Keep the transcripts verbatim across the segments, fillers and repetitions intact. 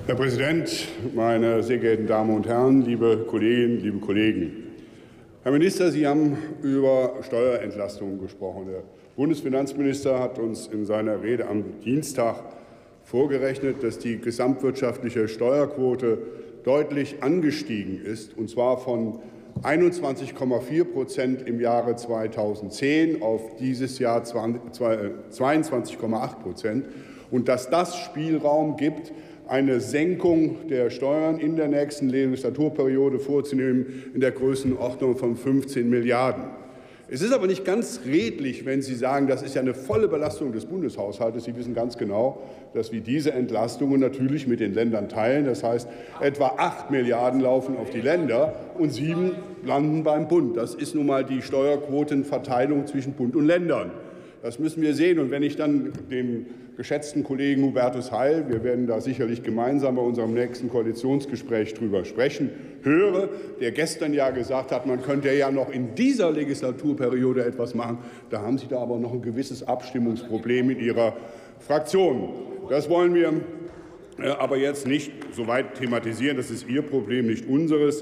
Herr Präsident, meine sehr geehrten Damen und Herren, liebe Kolleginnen, liebe Kollegen! Herr Minister, Sie haben über Steuerentlastungen gesprochen. Der Bundesfinanzminister hat uns in seiner Rede am Dienstag vorgerechnet, dass die gesamtwirtschaftliche Steuerquote deutlich angestiegen ist, und zwar von einundzwanzig Komma vier Prozent im Jahre zweitausendzehn auf dieses Jahr zweiundzwanzig Komma acht Prozent, und dass das Spielraum gibt, eine Senkung der Steuern in der nächsten Legislaturperiode vorzunehmen in der Größenordnung von fünfzehn Milliarden. Es ist aber nicht ganz redlich, wenn Sie sagen, das ist ja eine volle Belastung des Bundeshaushaltes. Sie wissen ganz genau, dass wir diese Entlastungen natürlich mit den Ländern teilen. Das heißt, etwa acht Milliarden laufen auf die Länder und sieben landen beim Bund. Das ist nun mal die Steuerquotenverteilung zwischen Bund und Ländern. Das müssen wir sehen. Und wenn ich dann dem geschätzten Kollegen Hubertus Heil, wir werden da sicherlich gemeinsam bei unserem nächsten Koalitionsgespräch drüber sprechen, höre, der gestern ja gesagt hat, man könnte ja noch in dieser Legislaturperiode etwas machen, da haben Sie da aber noch ein gewisses Abstimmungsproblem in Ihrer Fraktion. Das wollen wir aber jetzt nicht so weit thematisieren. Das ist Ihr Problem, nicht unseres.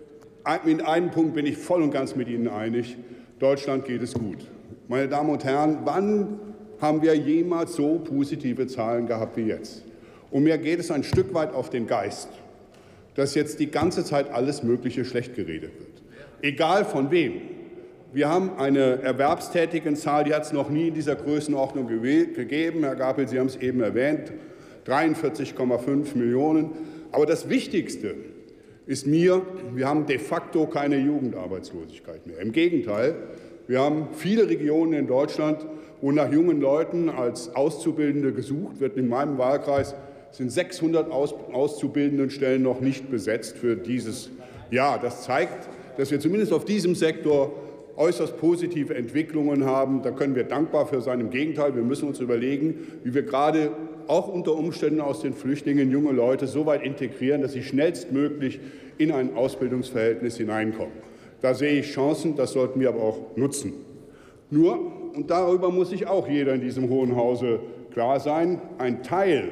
In einem Punkt bin ich voll und ganz mit Ihnen einig. Deutschland geht es gut. Meine Damen und Herren, wann haben wir jemals so positive Zahlen gehabt wie jetzt? Und mir geht es ein Stück weit auf den Geist, dass jetzt die ganze Zeit alles Mögliche schlecht geredet wird. Egal von wem. Wir haben eine Erwerbstätigenzahl, die hat es noch nie in dieser Größenordnung gegeben. Herr Gapel, Sie haben es eben erwähnt, dreiundvierzig Komma fünf Millionen. Aber das Wichtigste ist mir, wir haben de facto keine Jugendarbeitslosigkeit mehr. Im Gegenteil, wir haben viele Regionen in Deutschland, wo nach jungen Leuten als Auszubildende gesucht wird. In meinem Wahlkreis sind sechshundert Auszubildendenstellen noch nicht besetzt für dieses Jahr. Das zeigt, dass wir zumindest auf diesem Sektor äußerst positive Entwicklungen haben. Da können wir dankbar für sein. Im Gegenteil, wir müssen uns überlegen, wie wir gerade auch unter Umständen aus den Flüchtlingen junge Leute so weit integrieren, dass sie schnellstmöglich in ein Ausbildungsverhältnis hineinkommen. Da sehe ich Chancen, das sollten wir aber auch nutzen. Nur, und darüber muss sich auch jeder in diesem Hohen Hause klar sein, ein Teil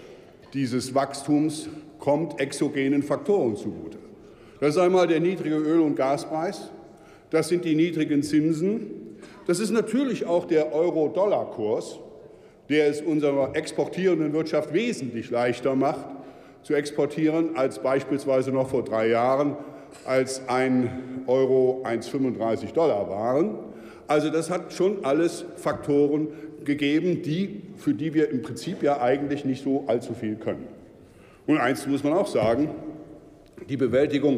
dieses Wachstums kommt exogenen Faktoren zugute. Das ist einmal der niedrige Öl- und Gaspreis, das sind die niedrigen Zinsen, das ist natürlich auch der Euro-Dollar-Kurs, der es unserer exportierenden Wirtschaft wesentlich leichter macht, zu exportieren, als beispielsweise noch vor drei Jahren, als ein Euro eins Komma fünfunddreißig Dollar waren. Also das hat schon alles Faktoren gegeben, die, für die wir im Prinzip ja eigentlich nicht so allzu viel können. Und eins muss man auch sagen, die Bewältigung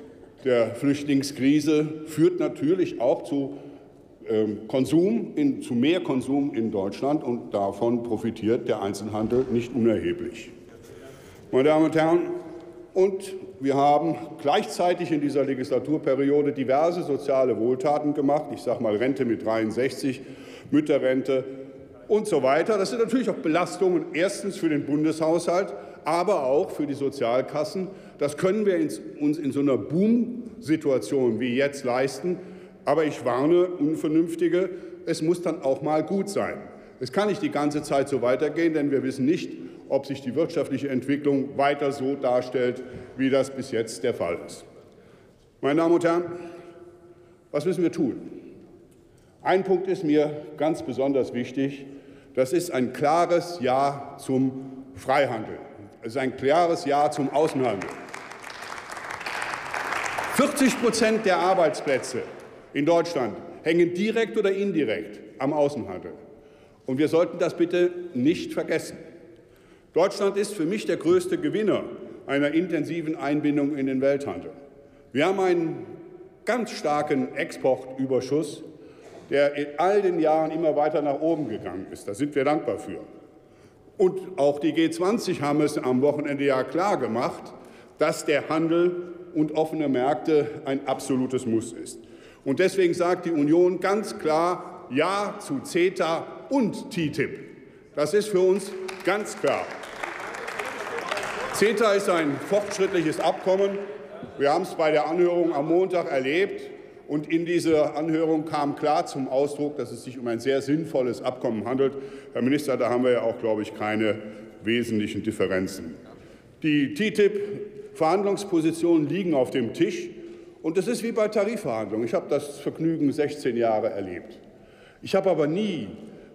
der Flüchtlingskrise führt natürlich auch zu ähm, Konsum, in, zu mehr Konsum in Deutschland, und davon profitiert der Einzelhandel nicht unerheblich. Meine Damen und Herren, und wir haben gleichzeitig in dieser Legislaturperiode diverse soziale Wohltaten gemacht. Ich sage mal Rente mit dreiundsechzig, Mütterrente und so weiter. Das sind natürlich auch Belastungen, erstens für den Bundeshaushalt, aber auch für die Sozialkassen. Das können wir uns in so einer Boom-Situation wie jetzt leisten. Aber ich warne Unvernünftige, es muss dann auch mal gut sein. Es kann nicht die ganze Zeit so weitergehen, denn wir wissen nicht, ob sich die wirtschaftliche Entwicklung weiter so darstellt, wie das bis jetzt der Fall ist. Meine Damen und Herren, was müssen wir tun? Ein Punkt ist mir ganz besonders wichtig. Das ist ein klares Ja zum Freihandel. Es ist ein klares Ja zum Außenhandel. vierzig Prozent der Arbeitsplätze in Deutschland hängen direkt oder indirekt am Außenhandel. Und wir sollten das bitte nicht vergessen. Deutschland ist für mich der größte Gewinner einer intensiven Einbindung in den Welthandel. Wir haben einen ganz starken Exportüberschuss, der in all den Jahren immer weiter nach oben gegangen ist. Da sind wir dankbar für. Und auch die G zwanzig haben es am Wochenende ja klar gemacht, dass der Handel und offene Märkte ein absolutes Muss ist. Und deswegen sagt die Union ganz klar Ja zu CETA und T T I P. Das ist für uns ganz klar. CETA ist ein fortschrittliches Abkommen. Wir haben es bei der Anhörung am Montag erlebt. Und in dieser Anhörung kam klar zum Ausdruck, dass es sich um ein sehr sinnvolles Abkommen handelt. Herr Minister, da haben wir ja auch, glaube ich, keine wesentlichen Differenzen. Die T T I P-Verhandlungspositionen liegen auf dem Tisch. Und das ist wie bei Tarifverhandlungen. Ich habe das Vergnügen sechzehn Jahre erlebt. Ich habe aber nie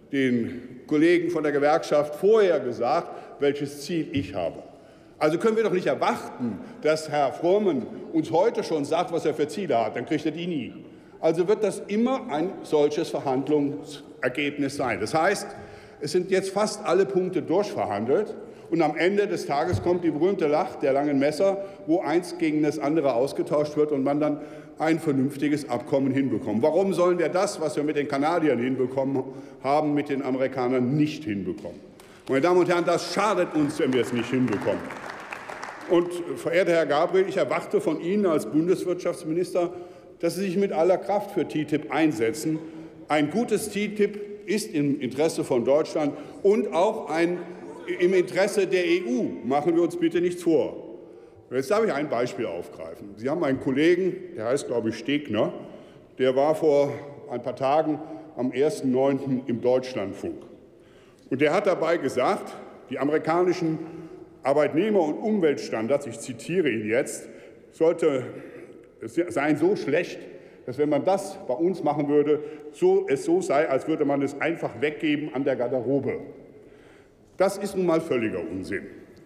den Kollegen von der Gewerkschaft vorher gesagt, welches Ziel ich habe. Also können wir doch nicht erwarten, dass Herr Froman uns heute schon sagt, was er für Ziele hat. Dann kriegt er die nie. Also wird das immer ein solches Verhandlungsergebnis sein. Das heißt, es sind jetzt fast alle Punkte durchverhandelt. Und am Ende des Tages kommt die berühmte Lacht der langen Messer, wo eins gegen das andere ausgetauscht wird und man dann ein vernünftiges Abkommen hinbekommt. Warum sollen wir das, was wir mit den Kanadiern hinbekommen haben, mit den Amerikanern nicht hinbekommen? Meine Damen und Herren, das schadet uns, wenn wir es nicht hinbekommen. Und, verehrter Herr Gabriel, ich erwarte von Ihnen als Bundeswirtschaftsminister, dass Sie sich mit aller Kraft für T T I P einsetzen. Ein gutes T T I P ist im Interesse von Deutschland und auch ein im Interesse der E U. Machen wir uns bitte nichts vor. Jetzt darf ich ein Beispiel aufgreifen. Sie haben einen Kollegen, der heißt, glaube ich, Stegner, der war vor ein paar Tagen am ersten neunten im Deutschlandfunk. Und der hat dabei gesagt, die amerikanischen Arbeitnehmer- und Umweltstandards, ich zitiere ihn jetzt, sollte, seien so schlecht, dass wenn man das bei uns machen würde, so, es so sei, als würde man es einfach weggeben an der Garderobe. Das ist nun mal völliger Unsinn.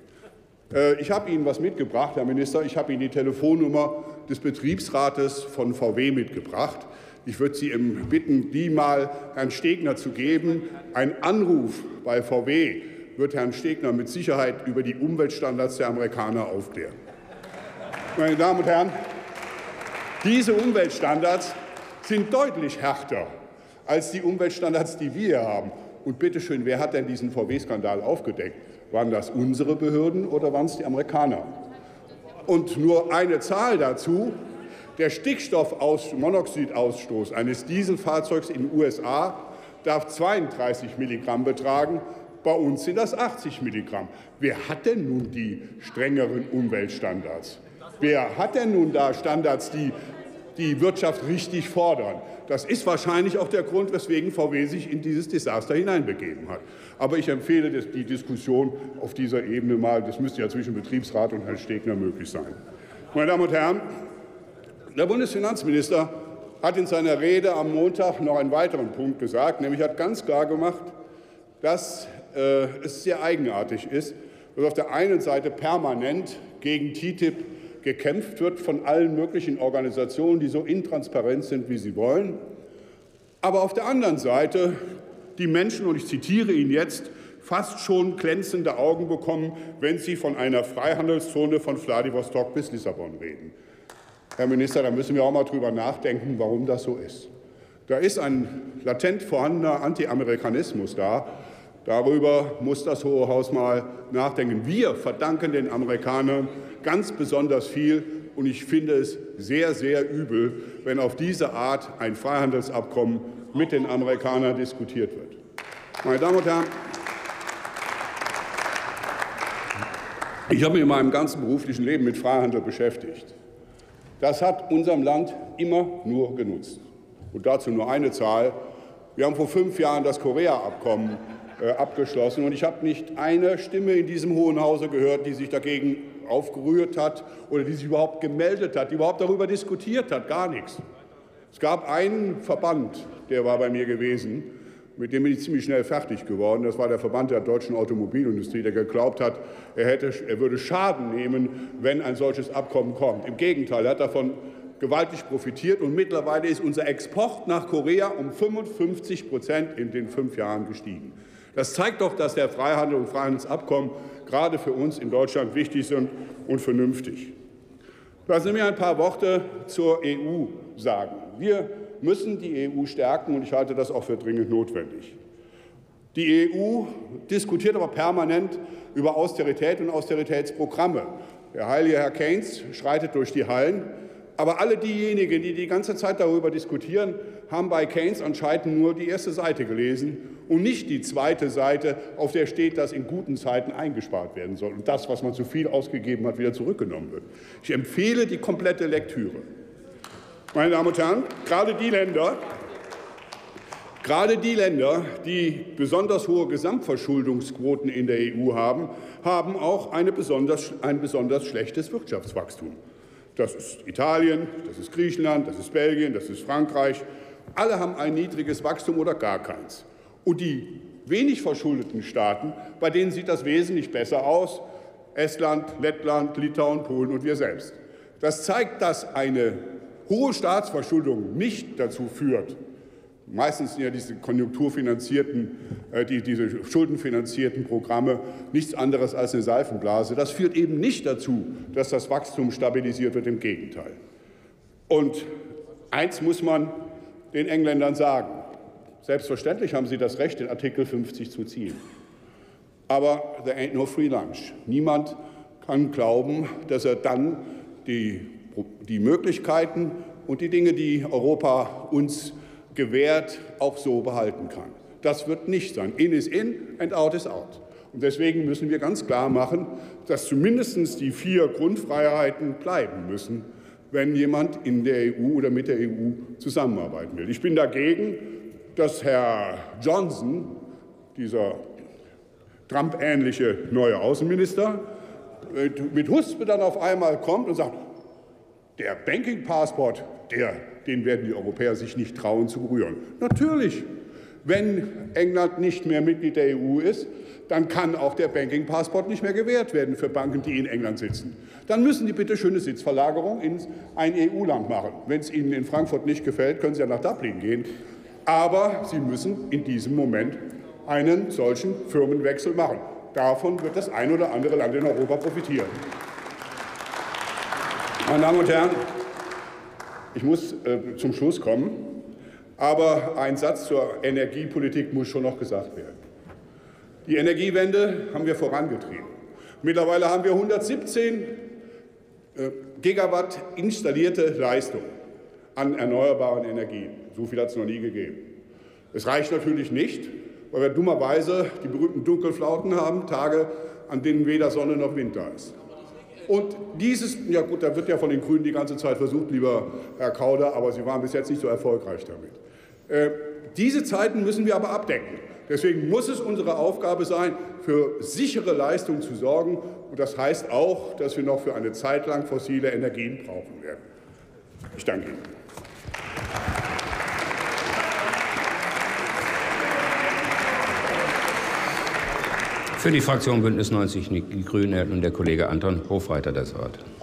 Ich habe Ihnen was mitgebracht, Herr Minister. Ich habe Ihnen die Telefonnummer des Betriebsrates von V W mitgebracht. Ich würde Sie bitten, die mal Herrn Stegner zu geben. Ein Anruf bei V W wird Herrn Stegner mit Sicherheit über die Umweltstandards der Amerikaner aufklären. Meine Damen und Herren, diese Umweltstandards sind deutlich härter als die Umweltstandards, die wir haben. Und bitte schön, wer hat denn diesen V W-Skandal aufgedeckt? Waren das unsere Behörden oder waren es die Amerikaner? Und nur eine Zahl dazu. Der Stickstoffmonoxidausstoß eines Dieselfahrzeugs in den U S A darf zweiunddreißig Milligramm betragen. Bei uns sind das achtzig Milligramm. Wer hat denn nun die strengeren Umweltstandards? Wer hat denn nun da Standards, die die Wirtschaft richtig fordern? Das ist wahrscheinlich auch der Grund, weswegen V W sich in dieses Desaster hineinbegeben hat. Aber ich empfehle die Diskussion auf dieser Ebene mal. Das müsste ja zwischen Betriebsrat und Herrn Stegner möglich sein. Meine Damen und Herren, der Bundesfinanzminister hat in seiner Rede am Montag noch einen weiteren Punkt gesagt, nämlich hat ganz klar gemacht, dass äh, es sehr eigenartig ist, dass auf der einen Seite permanent gegen T T I P gekämpft wird von allen möglichen Organisationen, die so intransparent sind, wie sie wollen. Aber auf der anderen Seite die Menschen, und ich zitiere ihn jetzt, fast schon glänzende Augen bekommen, wenn sie von einer Freihandelszone von Wladiwostok bis Lissabon reden. Herr Minister, da müssen wir auch mal drüber nachdenken, warum das so ist. Da ist ein latent vorhandener Anti-Amerikanismus da. Darüber muss das Hohe Haus mal nachdenken. Wir verdanken den Amerikanern ganz besonders viel. Und ich finde es sehr, sehr übel, wenn auf diese Art ein Freihandelsabkommen mit den Amerikanern diskutiert wird. Meine Damen und Herren, ich habe mich in meinem ganzen beruflichen Leben mit Freihandel beschäftigt. Das hat unserem Land immer nur genutzt. Und dazu nur eine Zahl. Wir haben vor fünf Jahren das Korea-Abkommen äh, abgeschlossen. Und ich habe nicht eine Stimme in diesem Hohen Hause gehört, die sich dagegen aufgerührt hat oder die sich überhaupt gemeldet hat, die überhaupt darüber diskutiert hat. Gar nichts. Es gab einen Verband, der war bei mir gewesen, mit dem bin ich ziemlich schnell fertig geworden. Das war der Verband der deutschen Automobilindustrie, der geglaubt hat, er, hätte, er würde Schaden nehmen, wenn ein solches Abkommen kommt. Im Gegenteil, er hat davon gewaltig profitiert. Und mittlerweile ist unser Export nach Korea um fünfundfünfzig Prozent in den fünf Jahren gestiegen. Das zeigt doch, dass der Freihandel und Freihandelsabkommen gerade für uns in Deutschland wichtig sind und vernünftig. Lassen Sie mir ein paar Worte zur E U sagen. Wir müssen die E U stärken, und ich halte das auch für dringend notwendig. Die E U diskutiert aber permanent über Austerität und Austeritätsprogramme. Der heilige Herr Keynes schreitet durch die Hallen. Aber alle diejenigen, die die ganze Zeit darüber diskutieren, haben bei Keynes anscheinend nur die erste Seite gelesen und nicht die zweite Seite, auf der steht, dass in guten Zeiten eingespart werden soll und das, was man zu viel ausgegeben hat, wieder zurückgenommen wird. Ich empfehle die komplette Lektüre. Meine Damen und Herren, gerade die Länder, Gerade die Länder, die besonders hohe Gesamtverschuldungsquoten in der E U haben, haben auch eine besonders, ein besonders schlechtes Wirtschaftswachstum. Das ist Italien, das ist Griechenland, das ist Belgien, das ist Frankreich. Alle haben ein niedriges Wachstum oder gar keins. Und die wenig verschuldeten Staaten, bei denen sieht das wesentlich besser aus. Estland, Lettland, Litauen, Polen und wir selbst. Das zeigt, dass eine hohe Staatsverschuldung nicht dazu führt, meistens sind ja diese konjunkturfinanzierten, äh, die, diese schuldenfinanzierten Programme nichts anderes als eine Seifenblase. Das führt eben nicht dazu, dass das Wachstum stabilisiert wird, im Gegenteil. Und eins muss man den Engländern sagen. Selbstverständlich haben sie das Recht, den Artikel fünfzig zu ziehen. Aber there ain't no free lunch. Niemand kann glauben, dass er dann die, die Möglichkeiten und die Dinge, die Europa uns gewährt, auch so behalten kann. Das wird nicht sein. In is in and out is out. Und deswegen müssen wir ganz klar machen, dass zumindest die vier Grundfreiheiten bleiben müssen, wenn jemand in der E U oder mit der E U zusammenarbeiten will. Ich bin dagegen, dass Herr Johnson, dieser Trump-ähnliche neue Außenminister, mit Huspe dann auf einmal kommt und sagt, der Banking-Passport, der, den werden die Europäer sich nicht trauen zu berühren. Natürlich, wenn England nicht mehr Mitglied der E U ist, dann kann auch der Banking-Passport nicht mehr gewährt werden für Banken, die in England sitzen. Dann müssen die bitte schöne Sitzverlagerung in ein E U-Land machen. Wenn es Ihnen in Frankfurt nicht gefällt, können Sie ja nach Dublin gehen. Aber Sie müssen in diesem Moment einen solchen Firmenwechsel machen. Davon wird das ein oder andere Land in Europa profitieren. Meine Damen und Herren, ich muss äh, zum Schluss kommen, aber ein Satz zur Energiepolitik muss schon noch gesagt werden. Die Energiewende haben wir vorangetrieben. Mittlerweile haben wir hundertsiebzehn äh, Gigawatt installierte Leistung an erneuerbaren Energien. So viel hat es noch nie gegeben. Es reicht natürlich nicht, weil wir dummerweise die berühmten Dunkelflauten haben, Tage, an denen weder Sonne noch Wind da ist. Und dieses, ja gut, da wird ja von den Grünen die ganze Zeit versucht, lieber Herr Kauder, aber Sie waren bis jetzt nicht so erfolgreich damit. Äh, diese Zeiten müssen wir aber abdecken. Deswegen muss es unsere Aufgabe sein, für sichere Leistung zu sorgen. Und das heißt auch, dass wir noch für eine Zeit lang fossile Energien brauchen werden. Ich danke Ihnen. Für die Fraktion Bündnis neunzig Die Grünen erhält nun der Kollege Anton Hofreiter das Wort.